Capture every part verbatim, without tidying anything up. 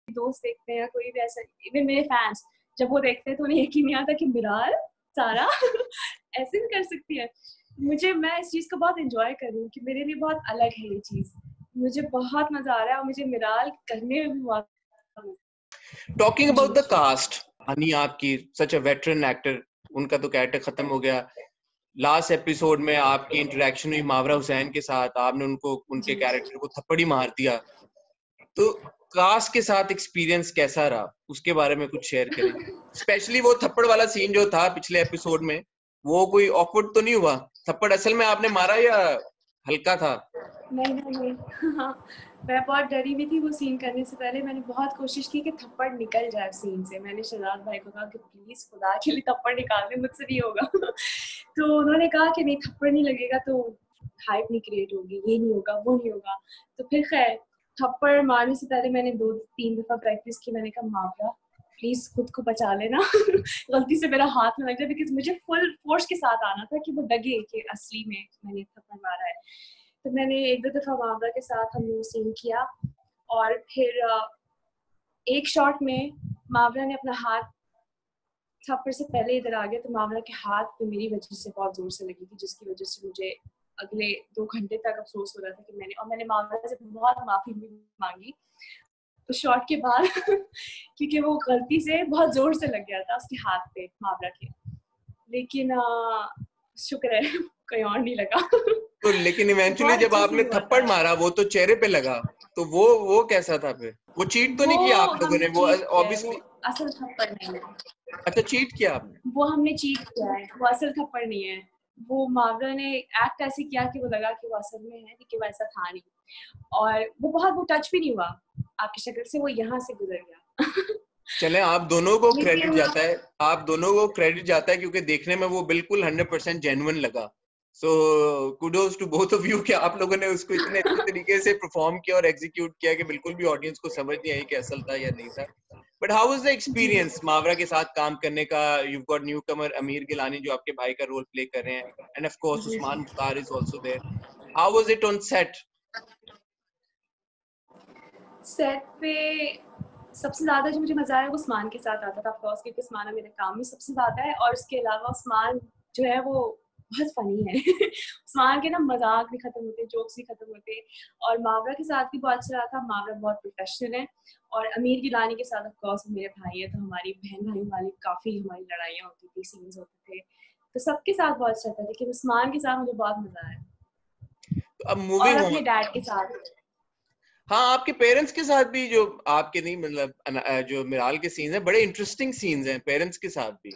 दोस्त देखते हैं या कोई भी ऐसा, इवन मेरे फैंस जब वो देखते हैं तो उन्हें यकीन नहीं आता कि मिराल सारा ऐसे भी कर सकती है। मुझे मैं इस चीज़ को बहुत एंजॉय कर रही हूँ कि मेरे लिए बहुत अलग है ये चीज़, मुझे बहुत मजा आ रहा है और मुझे मिराल करने में भी बहुत। Talking about the cast, honey आपकी सच अ वेटरन एक्टर, उनका तो कैरेक्टर खत्म हो गया। लास्ट एपिसोड में आपकी इंटरेक्शन हुई मावरा हुसैन के साथ, आपने उनको उनके कैरेक्टर को थप्पड़ ही मार दिया, तो कास्ट के साथ एक्सपीरियंस कैसा रहा, उसके बारे में कुछ शेयर करें। स्पेशली वो थप्पड़ वाला सीन जो था पिछले एपिसोड में, वो कोई ऑकवर्ड तो नहीं हुआ? थप्पड़ असल में आपने मारा या हल्का था? नहीं नहीं नहीं हाँ, मैं बहुत डरी भी थी वो सीन करने से पहले। मैंने बहुत कोशिश की कि थप्पड़ निकल जाए सीन से। मैंने शहजाद भाई को कहा कि प्लीज खुदा के लिए थप्पड़ निकाल दे, मुझसे नहीं होगा तो उन्होंने कहा कि नहीं थप्पड़ नहीं लगेगा तो हाइप नहीं क्रिएट होगी, ये नहीं होगा वो नहीं होगा। तो फिर खैर थप्पड़ मारने से पहले मैंने दो तीन दफा प्रैक्टिस की। मैंने कहा मावरा प्लीज खुद को बचा लेना गलती से मेरा हाथ में लग जाए, बिकॉज मुझे फुल फोर्स के साथ आना था कि वो लगे कि असली में मैंने थप्पड़ मारा है। तो मैंने एक दो दफा मावरा के साथ हमने वो सीन किया और फिर एक शॉट में मावरा ने अपना हाथ थप्पड़ से पहले इधर आ गया, तो मावरा के हाथ पे मेरी वजह से बहुत जोर से लगी थी, जिसकी वजह से मुझे अगले दो घंटे तक अफसोस हो रहा था कि मैंने और मैंने मावरा से बहुत माफी भी मांगी उस शॉट के बाद क्योंकि वो गलती से बहुत जोर से लग गया था उसके हाथ पे मावरा के। लेकिन आ, शुक्र है कहीं और नहीं लगा तो लेकिन इवेंचुअली जब आपने थप्पड़ मारा वो तो चेहरे पे लगा, तो वो वो कैसा था? फिर वो चीट तो नहीं किया आप लोगों ने? वो ऑब्वियसली असल थप्पड़ नहीं है। अच्छा, चीट किया आपने? वो हमने चीट किया है, वो असल थप्पड़ नहीं है। वो मावरा ने एक्ट ऐसे किया कि वो लगा कि वो असल में है, लेकिन वो ऐसा था नहीं। और वो बहुत वो टच भी नहीं हुआ आपकी शक्ल से, वो यहाँ से गुजर गया चले, आप दोनों को क्रेडिट जाता है, आप दोनों को क्रेडिट जाता है क्योंकि देखने में वो बिल्कुल हंड्रेड परसेंट जेन्युइन लगा। So kudos to both of you कि आप लोगों ने उसको इतने अच्छे तरीके से परफॉर्म किया और एग्जीक्यूट किया कि बिल्कुल भी ऑडियंस को समझ नहीं आई कि असल था या नहीं था। But how was the experience Mawra के साथ काम करने का? यू गॉट न्यू कमर अमीर गिलानी जो आपके भाई का रोल प्ले कर रहे हैं, and of course Usman Mukhtar is also there. How was it on set? Set पे सबसे ज्यादा जो मुझे मजा आया वो उस्मान के साथ आता था, ऑफकोर्स क्योंकि उस्मान मेरे काम में सबसे ज्यादा है, और उसके अलावा उस्मान जो है वो बहुत फनी है उस्मान के ना मजाक भी खत्म होते, जोक्स भी खत्म होते। और मावरा के साथ भी बहुत अच्छा रहा था, मावरा बहुत प्रोफेशनल है। और अमीर गिलानी के साथ ऑफकोर्स मेरे भाई है, तो हमारी बहन भाई वाली काफी हमारी लड़ाइयाँ होती थी, सीन्स होते थे, तो सबके साथ बहुत अच्छा था। लेकिन उस्मान के साथ मुझे बहुत मजा आया, अब और मूविंग अपने ऑन, डैड के साथ। हाँ आपके पेरेंट्स के साथ भी, जो आपके नहीं मतलब जो मिराल के सीन्स हैं बड़े इंटरेस्टिंग सीन्स हैं पेरेंट्स के साथ भी।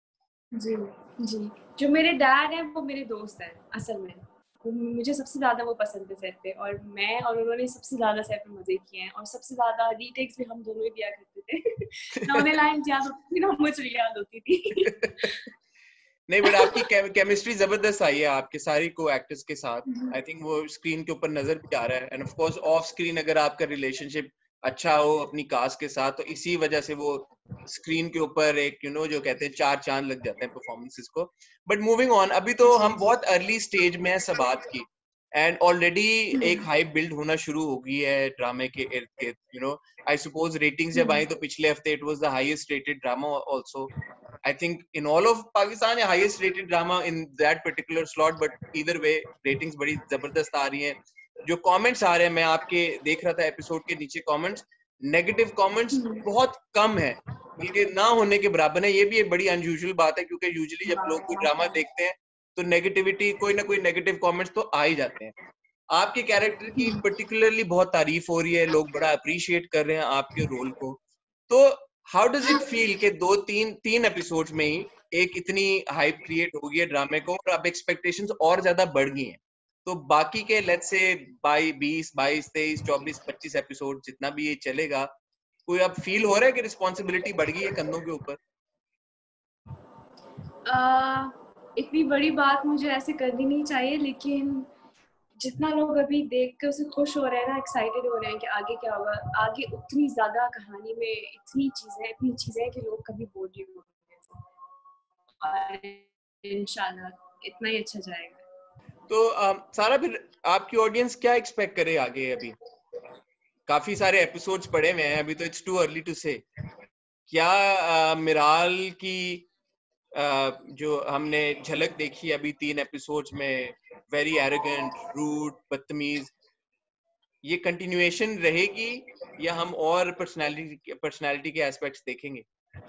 जी जी, जो मेरे डैड हैं वो मेरे दोस्त हैं असल में, मुझे सबसे ज्यादा वो पसंद है सेट पे, और मैं और उन्होंने सबसे ज्यादा सेट पे मजे किए हैं, और सबसे ज्यादा रीटेक्स भी हम दोनों ही दिया करते थे ना उन्हें लाइन याद होती थी ना मुझे याद होती थी नहीं, बट आपकी केमिस्ट्री जबरदस्त आई है आपके सारी को एक्टर्स के साथ। आई थिंक वो स्क्रीन के ऊपर नजर भी आ रहा है, and of course off screen अगर आपका रिलेशनशिप अच्छा हो अपनी कास्ट के साथ, तो इसी वजह से वो स्क्रीन के ऊपर एक यू you नो know, जो कहते हैं चार चांद लग जाते हैं परफॉर्मेंसेस को। बट मूविंग ऑन, अभी तो हम बहुत अर्ली स्टेज में है सबात की, एंड ऑलरेडी एक हाइप बिल्ड होना शुरू हो गई है ड्रामे के इर्द गिर्द। You know I suppose ratings जब आई तो पिछले हफ्ते it was the highest rated drama also, I think in all of Pakistan, highest rated drama in that particular slot, but either way ratings बड़ी जबरदस्त आ रही हैं। जो comments आ रहे हैं, मैं आपके देख रहा था एपिसोड के नीचे comments, नेगेटिव comments बहुत कम है, बल्कि ना होने के बराबर है। ये भी एक बड़ी अनयूजुअल बात है क्योंकि यूजुअली जब लोग कोई ड्रामा देखते हैं तो नेगेटिविटी, कोई ना कोई नेगेटिव कमेंट्स तो आ ही जाते हैं। आपके कैरेक्टर की पर्टिकुलरली बहुत तारीफ हो रही है, लोग बड़ा अप्रिशिएट कर रहे हैं आपके रोल को। तो हाउ डज इट फील कि दो तीन तीन एपिसोड्स में ही एक इतनी हाइप क्रिएट हो गई है ड्रामे को, और अब एक्सपेक्टेशंस और ज्यादा बढ़ गई हैं, तो बाकी के लेट्स से बाई बीस बाईस तेईस चौबीस पच्चीस एपिसोड जितना भी ये चलेगा, कोई अब फील हो रहा है कि रिस्पॉन्सिबिलिटी बढ़ गई है कंधों के ऊपर? इतनी बड़ी बात मुझे ऐसे करनी नहीं चाहिए, लेकिन जितना लोग अभी देख के उसे खुश हो रहे हैं ना, एक्साइटेड हो रहे हैं कि आगे क्या होगा, आगे उतनी ज्यादा कहानी में इतनी चीजें इतनी चीजें हैं कि लोग कभी बोल नहीं होंगे, और इंशाल्लाह इतना ही अच्छा जाएगा। तो आ, सारा फिर आपकी ऑडियंस क्या एक्सपेक्ट करे आगे? अभी काफी सारे एपिसोड्स पड़े हुए हैं अभी तो, इट्स टू अर्ली टू से। क्या uh, मिराल की uh, जो हमने झलक देखी अभी तीन एपिसोड्स में, वेरी एरोगेंट, रूड, बदतमीज, ये कंटिन्यूएशन रहेगी या हम और पर्सनालिटी पर्सनालिटी के एस्पेक्ट्स देखेंगे?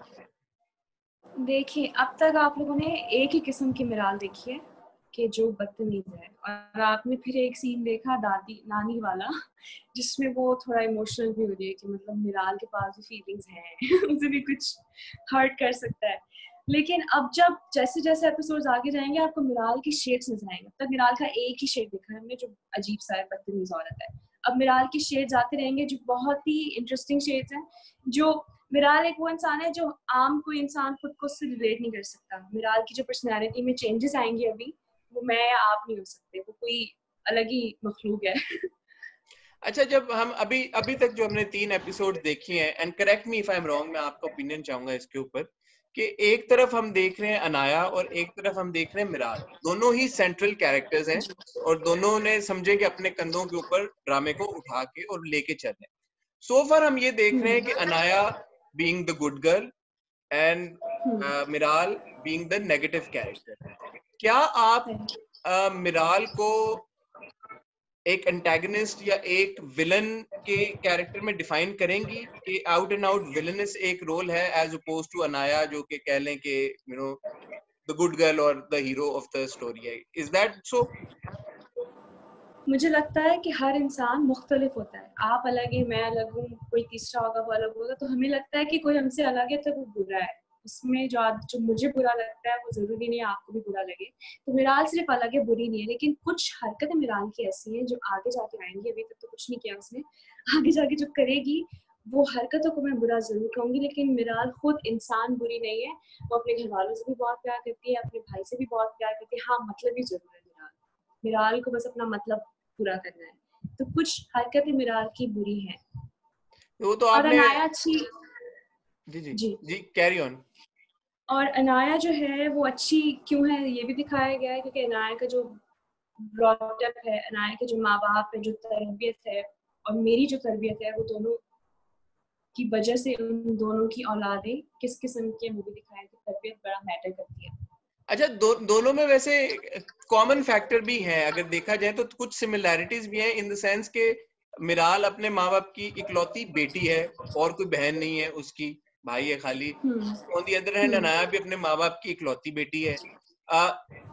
देखिए, अब तक आप लोगों ने एक ही किस्म की मिराल देखी है कि जो बदतमीज है, और आपने फिर एक सीन देखा दादी नानी वाला जिसमें वो थोड़ा इमोशनल भी हो रही है कि मतलब मिराल के पास भी फीलिंग्स हैं उसे भी कुछ हर्ट कर सकता है। लेकिन अब जब जैसे जैसे एपिसोड्स आगे जाएंगे आपको मिराल के शेड्स नजर आएंगे। अब तक मिराल का एक ही शेड देखा है हमने जो अजीब सा है, बदतमीज औरत है। अब मिराल के शेड्स आते रहेंगे जो बहुत ही इंटरेस्टिंग शेड्स हैं। जो मिराल एक वो इंसान है जो आम कोई इंसान खुद को उससे रिलेट नहीं कर सकता। मिराल की जो पर्सनैलिटी में चेंजेस आएंगे अभी, वो मैं या आप नहीं हो सकते, वो कोई अलग ही मखलूक है। अच्छा, जब हम अभी अभी तक जो हमने तीन एपिसोड देखी हैं, and correct me if I am wrong, मैं आपका ओपिनियन चाहूंगा इसके ऊपर, कि एक तरफ हम देख रहे हैं अनाया और एक तरफ हम देख रहे हैं मिराल, दोनों ही सेंट्रल कैरेक्टर्स हैं और दोनों ने समझे कि अपने कंधों के ऊपर ड्रामे को उठा के और लेके चल रहे हैं। सो फार हम ये देख रहे हैं कि Anaya being the good girl and Miral being the negative character. क्या आप uh, मिराल को एक एंटेगनिस्ट या एक विलन के कैरेक्टर में डिफाइन करेंगी कि आउट एंड आउट विलनस एक रोल है एज अपोज टू अनाया जो कि कह लें कि you know the good girl और the hero of the story है? Is that so? मुझे लगता है कि हर इंसान मुख्तलिफ होता है। आप अलग है, मैं अलग हूँ, कोई तीसरा होगा वो अलग होगा। तो हमें लगता है कि कोई हमसे अलग है तो वो बुरा है। उसमें जो जो मुझे बुरा लगता है वो जरूरी नहीं आपको भी बुरा लगे। तो मिराल सिर्फ अलग है, बुरी नहीं है। लेकिन कुछ हरकतें मिराल की ऐसी हैं जो आगे जाके आएंगी, अभी तक तो कुछ नहीं किया उसने, आगे जाके जो करेगी वो हरकतों को मैं बुरा जरूर कहूंगी। लेकिन मिराल खुद इंसान बुरी नहीं है। वो अपने घर वालों से भी बहुत प्यार करती है, अपने भाई से भी बहुत प्यार करती है। हाँ, मतलब ही जरूर है मिराल। मिराल को बस अपना मतलब पूरा करना है। तो कुछ हरकतें मिराल की बुरी हैं। वो तो और आपने अनाया अच्छी जी जी जी जी कैरी ऑन। और अनाया जो है वो अच्छी क्यों है ये भी दिखाया गया है, क्योंकि अनाया का जो ब्रॉटअप है, अनाया के जो माँ बाप है, जो तरबियत है और मेरी जो तरबियत है, वो दोनों की वजह से उन दोनों की औलादें किस किस्म की, वो भी दिखाया कि तरबियत बड़ा मैटर करती है। अच्छा, दो, दोनों में वैसे कॉमन फैक्टर भी है अगर देखा जाए तो, कुछ सिमिलैरिटीज भी हैं इन द सेंस के मिराल अपने माँ बाप की इकलौती बेटी है और कोई बहन नहीं है उसकी, भाई है खाली। On the other hand Anaya भी अपने माँ बाप की इकलौती बेटी है। uh,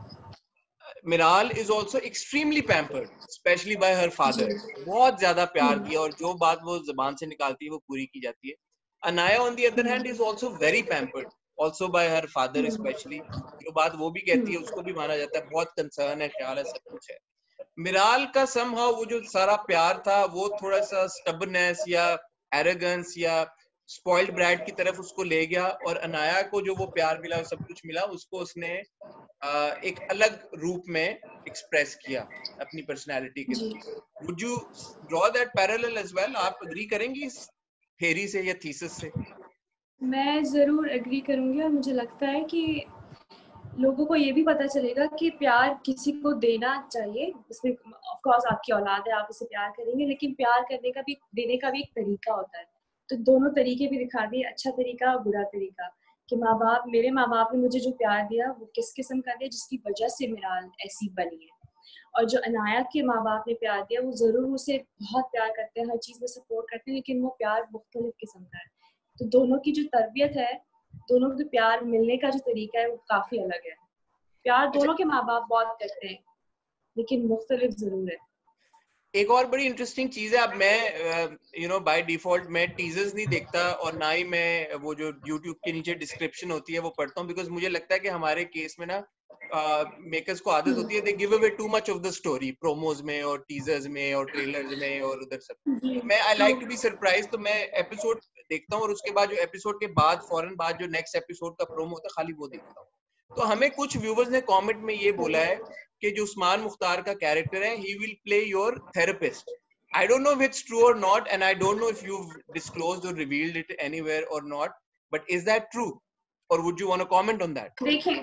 Miral is also extremely pampered specially by her father, बहुत ज्यादा प्यार दिया और जो बात वो जुबान से निकालती है वो पूरी की जाती है। Anaya on the other hand is also very pampered also by her father specially, जो बात वो भी कहती है उसको भी माना जाता है, बहुत कंसर्न है, ख्याल है, सब कुछ है। मिराल का समहाउ वो जो सारा प्यार था वो थोड़ा सा स्टबनेस या एरोगेंस या स्पॉइल्ड ब्रैड की तरफ उसको ले गया, और अनाया को जो वो प्यार मिला सब कुछ मिला उसको उसने एक अलग रूप में एक्सप्रेस किया अपनी पर्सनालिटी के through. Would you draw that parallel as well? आप एग्री करेंगी इस थ्योरी से या थीसिस से? मैं ज़रूर एग्री करूंगी और मुझे लगता है कि लोगों को ये भी पता चलेगा कि प्यार किसी को देना चाहिए। उसमें ऑफ कोर्स आपकी औलाद है, आप उसे प्यार करेंगे, लेकिन प्यार करने का भी, देने का भी एक तरीका होता है। तो दोनों तरीके भी दिखा दिए, अच्छा तरीका और बुरा तरीका, कि माँ बाप, मेरे माँ बाप ने मुझे जो प्यार दिया वो किस किस्म का दिया, जिसकी वजह से मिराल ऐसी बनी है। और जो अनाया के माँ बाप ने प्यार दिया वो ज़रूर उसे बहुत प्यार करते हैं, हर चीज़ में सपोर्ट करते हैं, लेकिन वो प्यार मुख्तलिफ किस्म का है। तो दोनों की जो तरबियत है, दोनों को प्यार मिलने का जो तरीका है वो काफ़ी अलग है। प्यार दोनों के माँ बाप बहुत करते हैं, लेकिन मुख्तलिफ जरूर है। एक और बड़ी इंटरेस्टिंग चीज है, अब मैं यू नो बाय डिफॉल्ट मैं टीजर्स नहीं देखता और ना ही मैं वो जो यूट्यूब के नीचे डिस्क्रिप्शन होती है वो पढ़ता हूँ, बिकॉज मुझे लगता है कि हमारे केस में ना मेकर्स uh, को आदत होती है, they give away too much of the story promos में और टीजर्स में और ट्रेलर्स में और उधर सब। मैं I like to be surprise, तो मैं एपिसोड देखता हूँ और उसके बाद जो एपिसोड के बाद फौरन बाद जो नेक्स्ट एपिसोड का प्रोमो होता है खाली वो देखता हूँ। तो हमें कुछ व्यूवर्स ने कमेंट में ये बोला है कि जो उस्मान मुख्तार का कैरेक्टर है, he will play your therapist. I don't know if it's true or not, and I don't know if you've disclosed or revealed it anywhere or not, but is that true? Or would you want to comment on that? देखिए,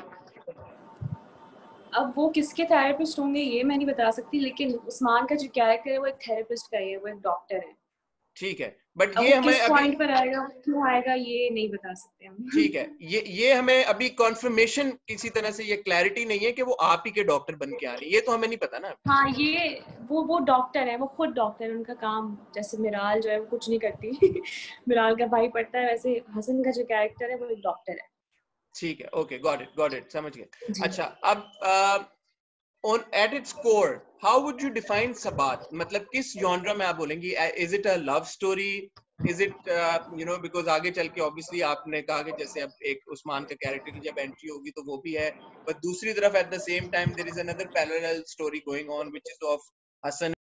अब वो किसके therapist होंगे ये मैं नहीं बता सकती, लेकिन उस्मान का जो कैरेक्टर है वो एक थेरेपिस्ट का ही है, वो एक डॉक्टर है। ठीक है, बट अब ये वो हमें किस अभी पॉइंट पर आएगा, क्यों आएगा, ये नहीं बता सकते हम। ठीक है, ये ये हमें अभी कॉन्फर्मेशन किसी तरह से ये क्लैरिटी नहीं है कि वो आप ही के डॉक्टर बन के आ रही है, ये तो हमें नहीं पता ना। हाँ, ये वो वो डॉक्टर है, वो खुद डॉक्टर है, उनका काम जैसे मिराल जो है वो कुछ नहीं करती मिराल का भाई पढ़ता है, वैसे हसन का जो कैरेक्टर है वो एक डॉक्टर है। ठीक है, okay, got it got it, समझ गए। जी। अच्छा, अब on at its core how would you define Sabaat, मतलब किस जॉनरा में आप बोलेंगी? Is it a love story, is it you know, because आगे चल के ऑब्वियसली आपने कहा कि जैसे अब एक उस्मान का कैरेक्टर की जब एंट्री होगी तो वो भी है, बट दूसरी तरफ at the same time there is another parallel story going on which is of Hasan